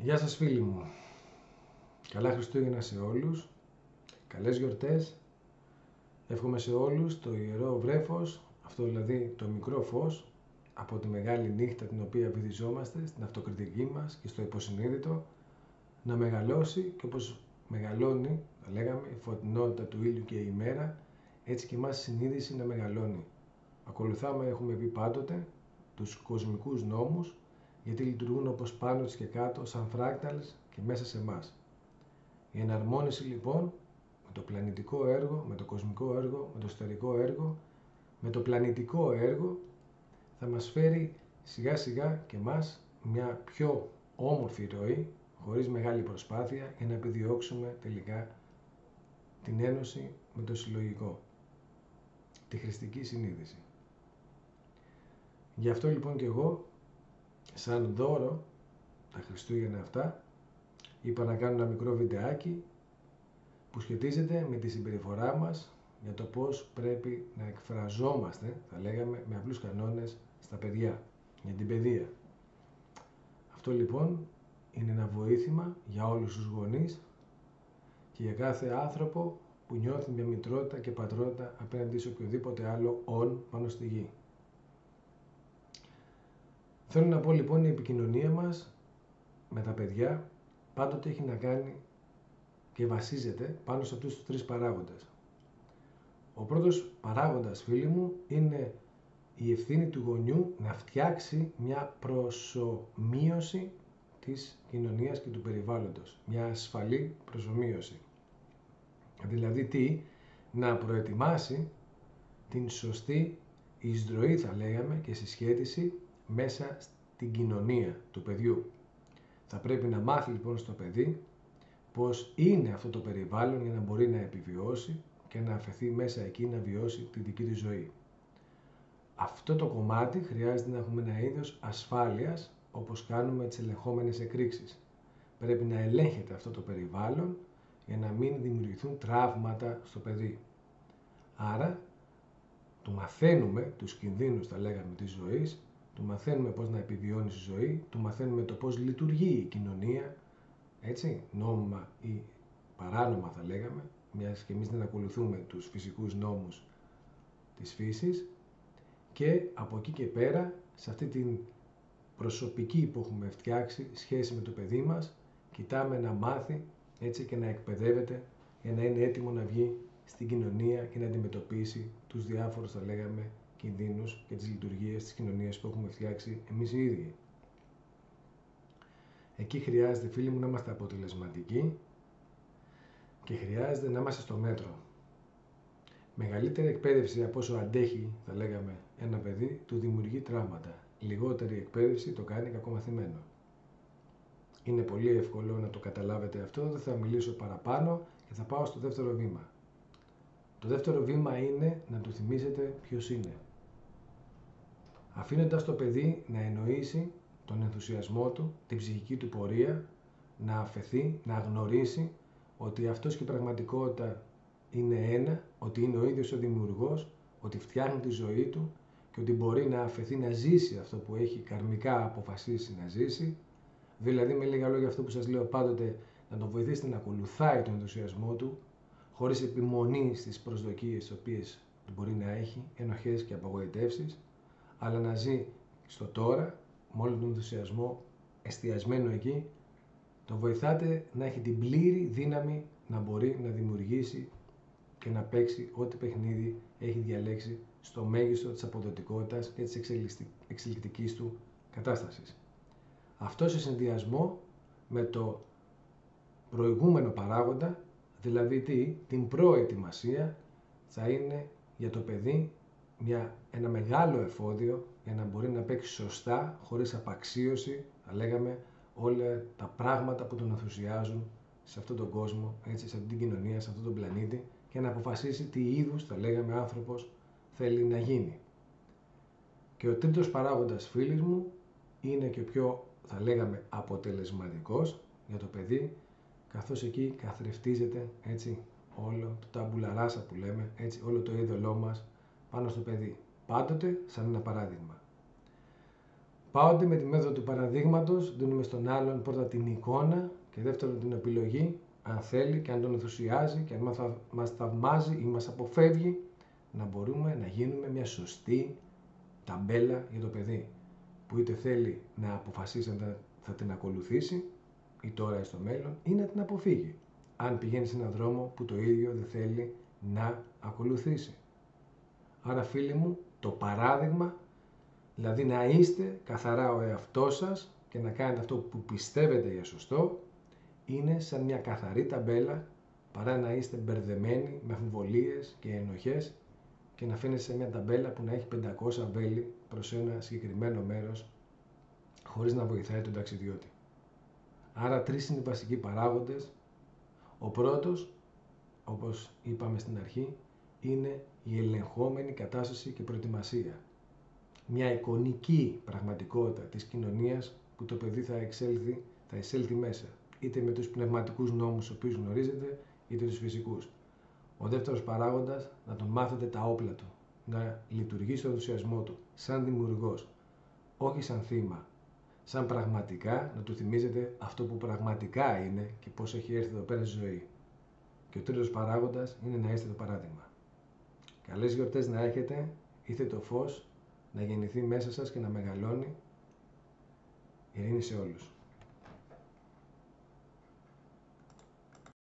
Γεια σας φίλοι μου, καλά Χριστούγεννα σε όλους, καλές γιορτές, εύχομαι σε όλους το ιερό βρέφος, αυτό δηλαδή το μικρό φως από τη μεγάλη νύχτα την οποία βυθιζόμαστε στην αυτοκριτική μας και στο υποσυνείδητο να μεγαλώσει και όπως μεγαλώνει, θα λέγαμε, η φωτεινότητα του ήλιου και η ημέρα, έτσι και εμάς η συνείδηση να μεγαλώνει. Ακολουθάμε, έχουμε πει πάντοτε, τους κοσμικούς νόμους, γιατί λειτουργούν όπως πάνω και κάτω, σαν φράκταλς και μέσα σε εμάς. Η εναρμόνιση λοιπόν με το πλανητικό έργο, με το κοσμικό έργο, με το εσωτερικό έργο, με το πλανητικό έργο θα μας φέρει σιγά σιγά και μας μια πιο όμορφη ροή, χωρίς μεγάλη προσπάθεια, για να επιδιώξουμε τελικά την ένωση με το συλλογικό, τη χρηστική συνείδηση. Γι' αυτό λοιπόν και εγώ, σαν δώρο τα Χριστούγεννα αυτά, είπα να κάνω ένα μικρό βιντεάκι που σχετίζεται με τη συμπεριφορά μας για το πώς πρέπει να εκφραζόμαστε, θα λέγαμε, με απλούς κανόνες στα παιδιά, για την παιδεία. Αυτό λοιπόν είναι ένα βοήθημα για όλους τους γονείς και για κάθε άνθρωπο που νιώθει μια μητρότητα και πατρότητα απέναντι σε οποιοδήποτε άλλο πάνω στη γη. Θέλω να πω λοιπόν, η επικοινωνία μας με τα παιδιά πάντοτε έχει να κάνει και βασίζεται πάνω σε αυτούς τους τρεις παράγοντες. Ο πρώτος παράγοντας, φίλοι μου, είναι η ευθύνη του γονιού να φτιάξει μια προσομοίωση της κοινωνίας και του περιβάλλοντος. Μια ασφαλή προσομοίωση. Δηλαδή τι? Να προετοιμάσει την σωστή εισδροή, θα λέγαμε, και συσχέτιση μέσα στην κοινωνία του παιδιού. Θα πρέπει να μάθει λοιπόν στο παιδί πώς είναι αυτό το περιβάλλον για να μπορεί να επιβιώσει και να αφαιθεί μέσα εκεί να βιώσει τη δική της ζωή. Αυτό το κομμάτι χρειάζεται να έχουμε ένα είδος ασφάλειας, όπως κάνουμε τις ελεγχόμενες εκρήξεις. Πρέπει να ελέγχεται αυτό το περιβάλλον για να μην δημιουργηθούν τραύματα στο παιδί. Άρα, του μαθαίνουμε τους κινδύνους, θα λέγαμε, της ζωής, του μαθαίνουμε πώς να επιβιώνει στη ζωή, του μαθαίνουμε το πώς λειτουργεί η κοινωνία, έτσι, νόμιμα ή παράνομα θα λέγαμε, μιας και εμείς δεν ακολουθούμε τους φυσικούς νόμους της φύσης, και από εκεί και πέρα, σε αυτή την προσωπική που έχουμε φτιάξει σχέση με το παιδί μας, κοιτάμε να μάθει, έτσι, και να εκπαιδεύεται για να είναι έτοιμο να βγει στην κοινωνία και να αντιμετωπίσει τους διάφορους, θα λέγαμε, κινδύνους και τις λειτουργίες της κοινωνίας που έχουμε φτιάξει εμείς οι ίδιοι. Εκεί χρειάζεται, φίλοι μου, να είμαστε αποτελεσματικοί και χρειάζεται να είμαστε στο μέτρο. Μεγαλύτερη εκπαίδευση από όσο αντέχει, θα λέγαμε, ένα παιδί, του δημιουργεί τραύματα. Λιγότερη εκπαίδευση το κάνει κακομαθημένο. Είναι πολύ εύκολο να το καταλάβετε αυτό, δεν θα μιλήσω παραπάνω και θα πάω στο δεύτερο βήμα. Το δεύτερο βήμα είναι να του θυμίσετε ποιος είναι. Αφήνοντας το παιδί να εννοήσει τον ενθουσιασμό του, την ψυχική του πορεία, να αφαιθεί, να γνωρίσει ότι αυτός και η πραγματικότητα είναι ένα, ότι είναι ο ίδιος ο δημιουργός, ότι φτιάχνει τη ζωή του και ότι μπορεί να αφαιθεί να ζήσει αυτό που έχει καρμικά αποφασίσει να ζήσει. Δηλαδή, με λίγα λόγια, αυτό που σας λέω πάντοτε, να τον βοηθήσετε να ακολουθάει τον ενθουσιασμό του, χωρίς επιμονή στις προσδοκίες τις οποίες μπορεί να έχει, ενοχές και απογοητεύσεις, αλλά να ζει στο τώρα, με όλο τον ενθουσιασμό εστιασμένο εκεί. Το βοηθάτε να έχει την πλήρη δύναμη να μπορεί να δημιουργήσει και να παίξει ό,τι παιχνίδι έχει διαλέξει στο μέγιστο της αποδοτικότητας και της εξελικτικής του κατάστασης. Αυτό σε συνδυασμό με το προηγούμενο παράγοντα, δηλαδή την προετοιμασία, θα είναι για το παιδί ένα μεγάλο εφόδιο για να μπορεί να παίξει σωστά, χωρίς απαξίωση, θα λέγαμε, όλα τα πράγματα που τον ενθουσιάζουν σε αυτόν τον κόσμο, έτσι, σε αυτήν την κοινωνία, σε αυτόν τον πλανήτη, και να αποφασίσει τι είδους, θα λέγαμε, άνθρωπος θέλει να γίνει. Και ο τρίτος παράγοντας, φίλοι μου, είναι και ο πιο, θα λέγαμε, αποτελεσματικός για το παιδί, καθώς εκεί καθρεφτίζεται, έτσι, όλο το ταμπουλαράσα που λέμε, έτσι, όλο το είδωλό μας πάνω στο παιδί. Πάντοτε σαν ένα παράδειγμα. Πάοτε με τη μέθοδο του παραδείγματος δίνουμε στον άλλον πρώτα την εικόνα και δεύτερον την επιλογή, αν θέλει και αν τον ενθουσιάζει και αν μας θαυμάζει ή μας αποφεύγει, να μπορούμε να γίνουμε μια σωστή ταμπέλα για το παιδί, που είτε θέλει να αποφασίσει αν θα την ακολουθήσει ή τώρα ή στο μέλλον ή να την αποφύγει, αν πηγαίνει σε έναν δρόμο που το ίδιο δεν θέλει να ακολουθήσει. Άρα φίλοι μου, το παράδειγμα, δηλαδή να είστε καθαρά ο εαυτός σας και να κάνετε αυτό που πιστεύετε για σωστό, είναι σαν μια καθαρή ταμπέλα παρά να είστε μπερδεμένοι με αμφιβολίες και ενοχές και να αφήνετε σε μια ταμπέλα που να έχει 500 βέλη προς ένα συγκεκριμένο μέρος χωρίς να βοηθάει τον ταξιδιώτη. Άρα 3 είναι οι βασικοί παράγοντες. Ο πρώτος, όπως είπαμε στην αρχή, είναι η ελεγχόμενη κατάσταση και προετοιμασία. Μια εικονική πραγματικότητα της κοινωνίας που το παιδί θα εισέλθει μέσα, είτε με τους πνευματικούς νόμους τους οποίους γνωρίζετε, είτε τους φυσικούς. Ο δεύτερος παράγοντας, να τον μάθετε τα όπλα του, να λειτουργεί στον ενθουσιασμό του, σαν δημιουργός, όχι σαν θύμα, σαν πραγματικά να του θυμίζετε αυτό που πραγματικά είναι και πώς έχει έρθει εδώ πέρα στη ζωή. Και ο τρίτος παράγοντας είναι να είστε το παράδειγμα. Καλές γιορτές να έχετε, ήρθε το φως να γεννηθεί μέσα σας και να μεγαλώνει. Ειρήνη σε όλους.